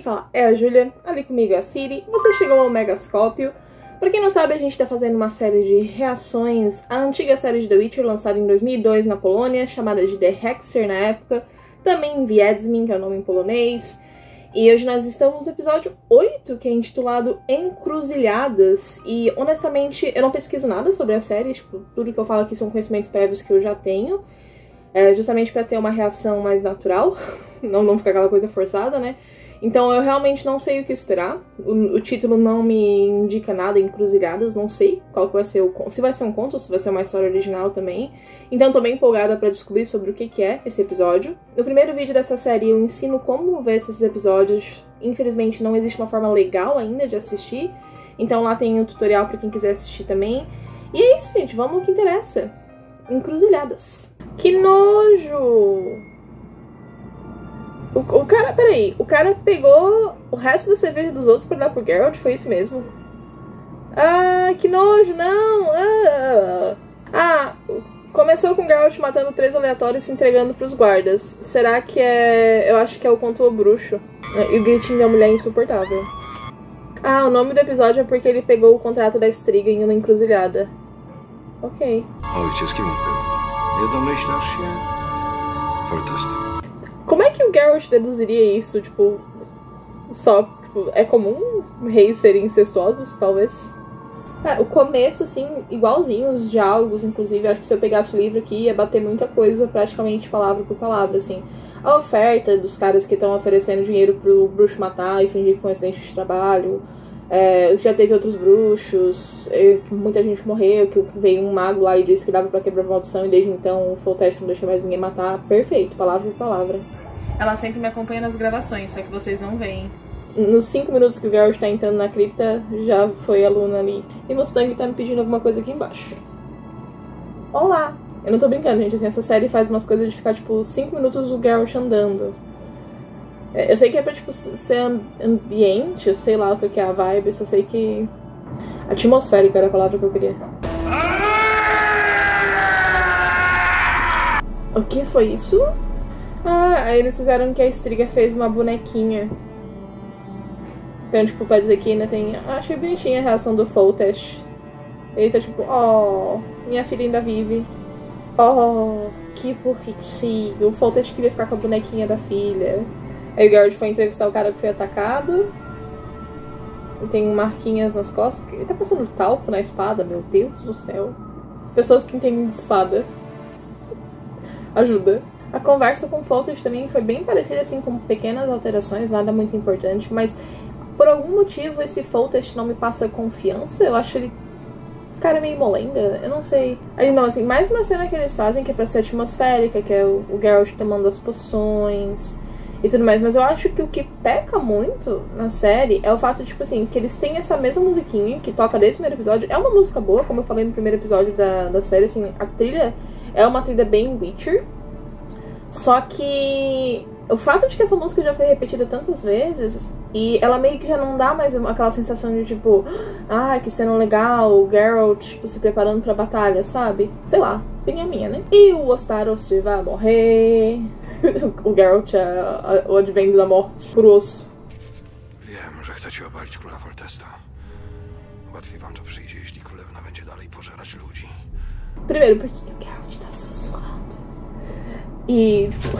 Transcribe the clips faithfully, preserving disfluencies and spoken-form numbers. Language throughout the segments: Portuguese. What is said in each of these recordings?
fala é a Júlia, ali comigo é a Siri, você chegou ao Megascópio. Pra quem não sabe, a gente tá fazendo uma série de reações à antiga série de The Witcher, lançada em dois mil e dois na Polônia, chamada de The Hexer na época, também Wiedźmin, que é o nome em polonês. E hoje nós estamos no episódio oito, que é intitulado Encruzilhadas, e honestamente eu não pesquiso nada sobre a série, tipo, tudo que eu falo aqui são conhecimentos prévios que eu já tenho, é, justamente pra ter uma reação mais natural, não, não ficar aquela coisa forçada, né? Então eu realmente não sei o que esperar, o, o título não me indica nada, Encruzilhadas, não sei qual que vai ser o conto, se vai ser um conto ou se vai ser uma história original também. Então tô bem empolgada pra descobrir sobre o que que é esse episódio. No primeiro vídeo dessa série eu ensino como ver esses episódios, infelizmente não existe uma forma legal ainda de assistir, então lá tem um tutorial pra quem quiser assistir também. E é isso, gente, vamos ao que interessa. Encruzilhadas. Que nojo! O, o cara, peraí, o cara pegou o resto da cerveja dos outros pra dar pro Geralt, foi isso mesmo? Ah, que nojo, não! Ah, ah começou com o Geralt matando três aleatórios e se entregando pros guardas. Será que é... eu acho que é o Conto O Bruxo. E o gritinho da mulher é insuportável. Ah, o nome do episódio é porque ele pegou o contrato da Striga em uma encruzilhada. Ok. Ojciec kim był? Nie domyślasz się? Foltest. Como é que o Geralt deduziria isso? Tipo, só, tipo, é comum reis serem incestuosos, talvez? Ah, o começo, assim, igualzinho, os diálogos, inclusive, acho que se eu pegasse o livro aqui ia bater muita coisa, praticamente palavra por palavra, assim. A oferta dos caras que estão oferecendo dinheiro pro bruxo matar e fingir que foi um acidente de trabalho. É, já teve outros bruxos, é, que muita gente morreu, que veio um mago lá e disse que dava pra quebrar a maldição e desde então o Foltest não deixa mais ninguém matar. Perfeito, palavra por palavra. Ela sempre me acompanha nas gravações, só que vocês não veem. Nos cinco minutos que o Geralt tá entrando na cripta, já foi a Luna ali. E Mustang tá me pedindo alguma coisa aqui embaixo. Olá! Eu não tô brincando, gente, assim, essa série faz umas coisas de ficar, tipo, cinco minutos o Geralt andando. Eu sei que é pra, tipo, ser ambiente, eu sei lá o que é a vibe, eu só sei que... atmosférica era a palavra que eu queria. O que foi isso? Ah, aí eles fizeram que a Striga fez uma bonequinha. Então, tipo, pra dizer que ainda tem... Ah, achei bonitinha a reação do Foltest. Ele tá tipo, oh, minha filha ainda vive. Oh, que bonitinho. O Foltest queria ficar com a bonequinha da filha. Aí o Geralt foi entrevistar o cara que foi atacado. E tem marquinhas nas costas. Ele tá passando talco na espada, meu Deus do céu. Pessoas que entendem de espada. Ajuda. A conversa com o Foltest também foi bem parecida, assim, com pequenas alterações, nada muito importante, mas por algum motivo esse Foltest não me passa confiança. Eu acho ele... cara meio molenga, eu não sei. Aí não, assim, mais uma cena que eles fazem que é pra ser atmosférica, que é o, o Geralt tomando as poções e tudo mais, mas eu acho que o que peca muito na série é o fato, tipo assim, que eles têm essa mesma musiquinha que toca desde o primeiro episódio. É uma música boa, como eu falei no primeiro episódio da, da série, assim, a trilha é uma trilha bem Witcher, só que o fato de que essa música já foi repetida tantas vezes e ela meio que já não dá mais aquela sensação de tipo, ah, que cena legal, o Geralt, tipo, se preparando pra batalha, sabe? Sei lá, bem a minha, né? E o Ostarost vai morrer. O Geralt é a, o advento da morte por osso. Wiem, że chcecie obalić króla Foltesta. Łatwiej wam to przyjdzie, jeśli królewna będzie dalej pożerać ludzi. Primeiro, por que o Geralt tá sussurrando? E, tipo...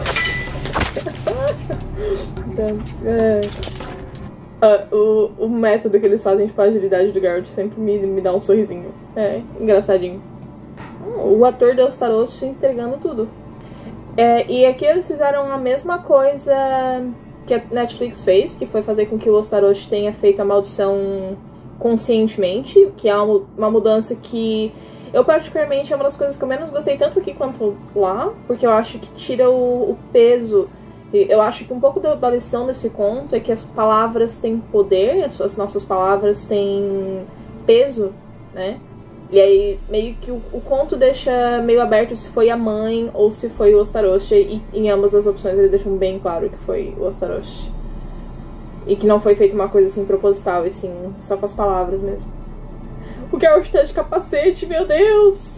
uh, o, o método que eles fazem, tipo, a agilidade do Geralt sempre me, me dá um sorrisinho. É, engraçadinho. O ator do Ostarost entregando tudo. É, e aqui eles fizeram a mesma coisa que a Netflix fez, que foi fazer com que o Ostarost tenha feito a maldição conscientemente, que é uma, uma mudança que eu particularmente é uma das coisas que eu menos gostei tanto aqui quanto lá, porque eu acho que tira o, o peso. Eu acho que um pouco da, da lição desse conto é que as palavras têm poder, as, as nossas palavras têm peso, né? E aí meio que o, o conto deixa meio aberto se foi a mãe ou se foi o Ostarost, e em ambas as opções eles deixam bem claro que foi o Ostarost. E que não foi feita uma coisa assim proposital, e sim, só com as palavras mesmo. O Geralt tá de capacete, meu Deus!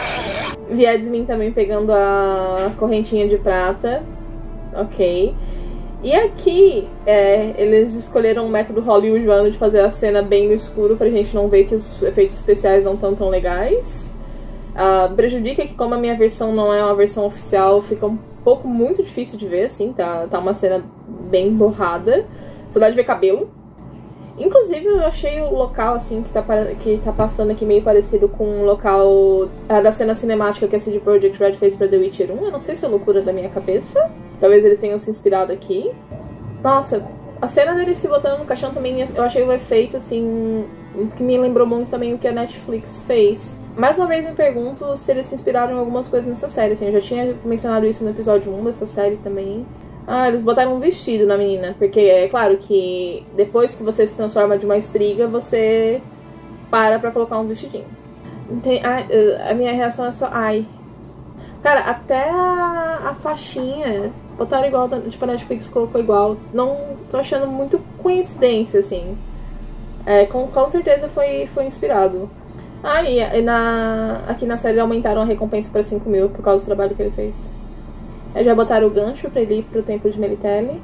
Wiedźmin também pegando a correntinha de prata. Ok. E aqui, é, eles escolheram um método hollywoodiano de fazer a cena bem no escuro pra gente não ver que os efeitos especiais não estão tão legais. Uh, prejudica que como a minha versão não é uma versão oficial, fica um pouco muito difícil de ver, assim, tá, tá uma cena bem borrada. Só dá de ver cabelo. Inclusive, eu achei o local, assim, que tá, que tá passando aqui meio parecido com o local uh, da cena cinemática que a C D Projekt Red fez pra The Witcher um. Eu não sei se é loucura da minha cabeça. Talvez eles tenham se inspirado aqui. Nossa, a cena dele se botando no caixão também, eu achei o efeito, assim, que me lembrou muito também o que a Netflix fez. Mais uma vez me pergunto se eles se inspiraram em algumas coisas nessa série, assim, eu já tinha mencionado isso no episódio um dessa série também. Ah, eles botaram um vestido na menina, porque é claro que depois que você se transforma de uma estriga, você para pra colocar um vestidinho. Tem, ai, a minha reação é só, ai. Cara, até a, a faixinha botaram igual, tipo, a Netflix colocou igual. Não tô achando muito coincidência, assim. É, com, com certeza foi, foi inspirado. Ah, e, e na, aqui na série aumentaram a recompensa pra cinco mil por causa do trabalho que ele fez. Aí já botaram o gancho pra ele ir pro templo de Melitele.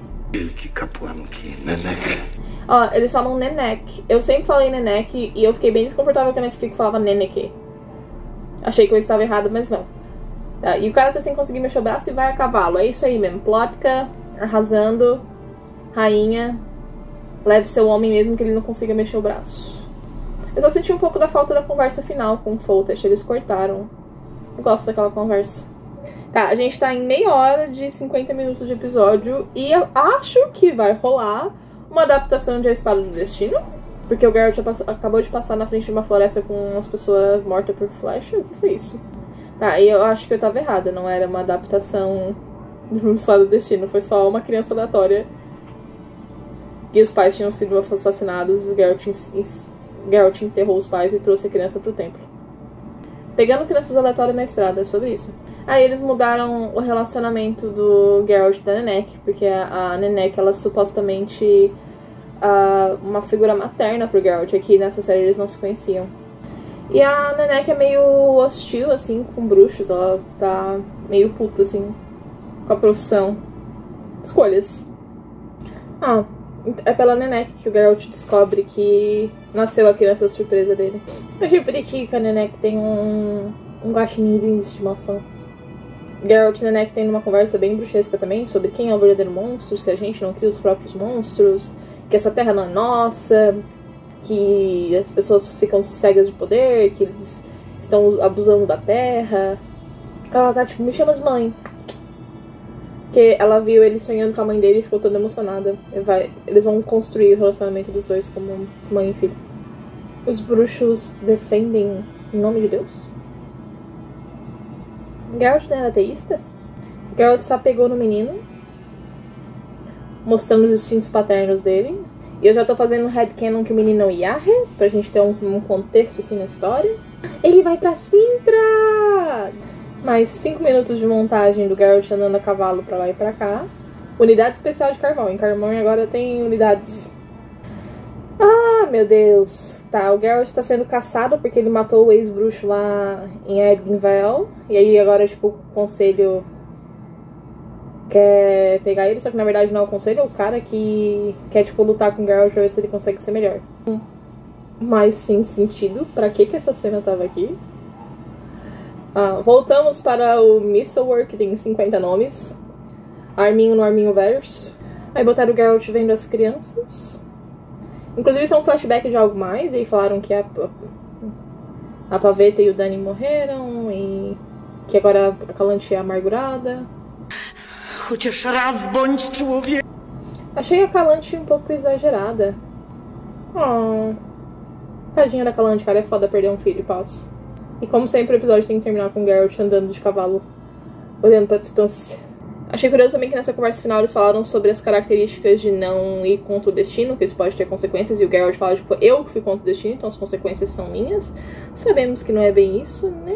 Ó, eles falam Nenek. Eu sempre falei Nenek e eu fiquei bem desconfortável que a Netflix falava Neneke. Achei que eu estava errada, mas não. Tá, e o cara tá sem conseguir mexer o braço e vai a cavalo. É isso aí mesmo. Plotka, arrasando, rainha. Leve seu homem mesmo que ele não consiga mexer o braço. Eu só senti um pouco da falta da conversa final com o Foltest. Eles cortaram. Eu gosto daquela conversa. Tá, a gente tá em meia hora de cinquenta minutos de episódio. E eu acho que vai rolar uma adaptação de A Espada do Destino. Porque o Geralt acabou de passar na frente de uma floresta com umas pessoas mortas por flecha. O que foi isso? Tá, e eu acho que eu tava errada. Não era uma adaptação do Espada do Destino. Foi só uma criança aleatória. E os pais tinham sido assassinados. O Geralt, Geralt enterrou os pais e trouxe a criança pro templo. Pegando crianças aleatórias na estrada, é sobre isso. Aí eles mudaram o relacionamento do Geralt e da Nenek, porque a, a Nenek, ela supostamente uh, uma figura materna pro Geralt. Aqui nessa série eles não se conheciam. E a Nenek é meio hostil, assim, com bruxos. Ela tá meio puta, assim, com a profissão. Escolhas. Ah, é pela Nenek que o Geralt descobre que nasceu a criança surpresa dele. Eu achei bonitinho que a Nenek tem um, um guaxininzinho de estimação. Geralt e Nenek tem uma conversa bem bruxesca também sobre quem é o verdadeiro monstro, se a gente não cria os próprios monstros, que essa terra não é nossa, que as pessoas ficam cegas de poder, que eles estão abusando da terra. Ela tá tipo, me chama de mãe. Porque ela viu ele sonhando com a mãe dele e ficou toda emocionada. Vai, eles vão construir o relacionamento dos dois como mãe e filho. Os bruxos defendem em nome de Deus? Geralt não era ateísta? Geralt se apegou no menino, mostrando os instintos paternos dele. E eu já tô fazendo um headcanon que o menino é o Yarre, pra gente ter um, um contexto assim na história. Ele vai pra Sintra! Mais cinco minutos de montagem do Geralt andando a cavalo pra lá e pra cá. Unidade especial de Carmão. Em Carmão agora tem unidades. Ah, meu Deus. Tá, o Geralt tá sendo caçado porque ele matou o ex-bruxo lá em Eddingvale. E aí agora, tipo, o conselho quer pegar ele. Só que na verdade não é o conselho, é o cara que quer, tipo, lutar com o Geralt pra ver se ele consegue ser melhor. Mas sem sentido. Pra que que essa cena tava aqui? Ah, voltamos para o Mistlework, que tem cinquenta nomes. Arminho no Arminho Verso. Aí botaram o Geralt vendo as crianças. Inclusive isso é um flashback de algo mais. E aí falaram que a, a Paveta e o Dany morreram. E que agora a Calante é amargurada. Achei a Calante um pouco exagerada. Oh, tadinha da Calante, cara. É foda perder um filho, paz. E como sempre o episódio tem que terminar com o Geralt andando de cavalo, olhando pra distância. Achei curioso também que nessa conversa final eles falaram sobre as características de não ir contra o destino, que isso pode ter consequências, e o Geralt fala, tipo, eu fui contra o destino, então as consequências são minhas. Sabemos que não é bem isso, né?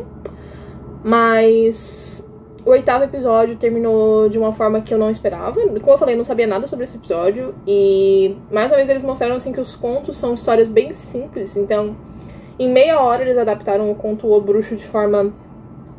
Mas o oitavo episódio terminou de uma forma que eu não esperava. Como eu falei, eu não sabia nada sobre esse episódio, e mais uma vez eles mostraram assim que os contos são histórias bem simples, então em meia hora eles adaptaram o conto O Bruxo de forma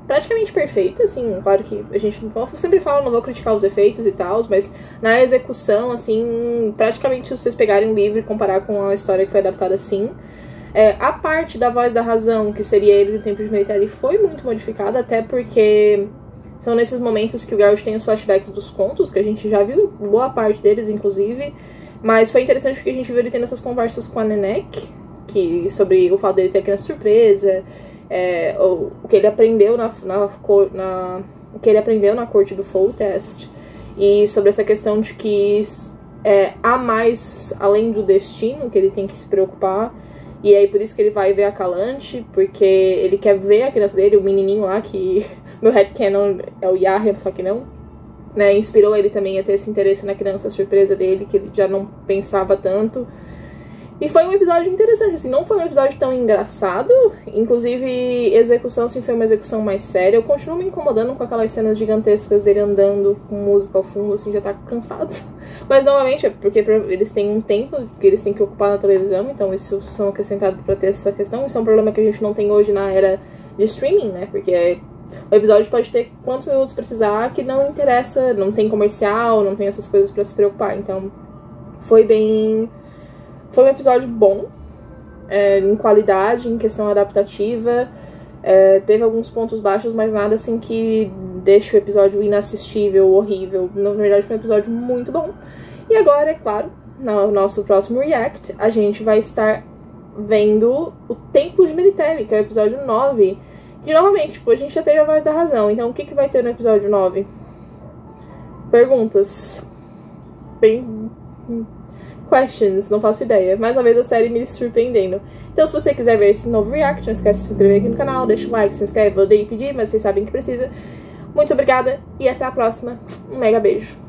praticamente perfeita, assim, claro que a gente eu sempre fala, não vou criticar os efeitos e tal, mas na execução, assim, praticamente se vocês pegarem o livro e comparar com a história que foi adaptada, assim, é, a parte da voz da razão, que seria ele no tempo de Meritelli, foi muito modificada, até porque são nesses momentos que o Geralt tem os flashbacks dos contos, que a gente já viu boa parte deles, inclusive, mas foi interessante porque a gente viu ele tendo essas conversas com a Nenneck, que, sobre o fato dele ter aquela surpresa, é, o, o que ele aprendeu na, na, na o que ele aprendeu na corte do Foltest, e sobre essa questão de que é, há mais além do destino que ele tem que se preocupar, e aí por isso que ele vai ver a Calante, porque ele quer ver a criança dele, o menininho lá, que meu headcanon é o Yahya, só que não, né, inspirou ele também a ter esse interesse na criança surpresa dele, que ele já não pensava tanto. E foi um episódio interessante, assim, não foi um episódio tão engraçado, inclusive execução, assim, foi uma execução mais séria. Eu continuo me incomodando com aquelas cenas gigantescas dele andando com música ao fundo, assim, já tá cansado. Mas, novamente, é porque eles têm um tempo que eles têm que ocupar na televisão, então isso são acrescentados pra ter essa questão. Isso é um problema que a gente não tem hoje na era de streaming, né, porque o episódio pode ter quantos minutos precisar, que não interessa, não tem comercial, não tem essas coisas pra se preocupar, então foi bem... Foi um episódio bom, é, em qualidade, em questão adaptativa. É, teve alguns pontos baixos, mas nada assim que deixe o episódio inassistível, horrível. Na verdade, foi um episódio muito bom. E agora, é claro, no nosso próximo react, a gente vai estar vendo o Templo de Meritelli, que é o episódio nove. E, novamente, tipo, a gente já teve a voz da razão. Então, o que, que vai ter no episódio nove? Perguntas. Bem... Questions, não faço ideia. Mais uma vez a série me surpreendendo. Então, se você quiser ver esse novo react, não esquece de se inscrever aqui no canal, deixa o like, se inscreve, eu odeio pedir, mas vocês sabem que precisa. Muito obrigada e até a próxima. Um mega beijo.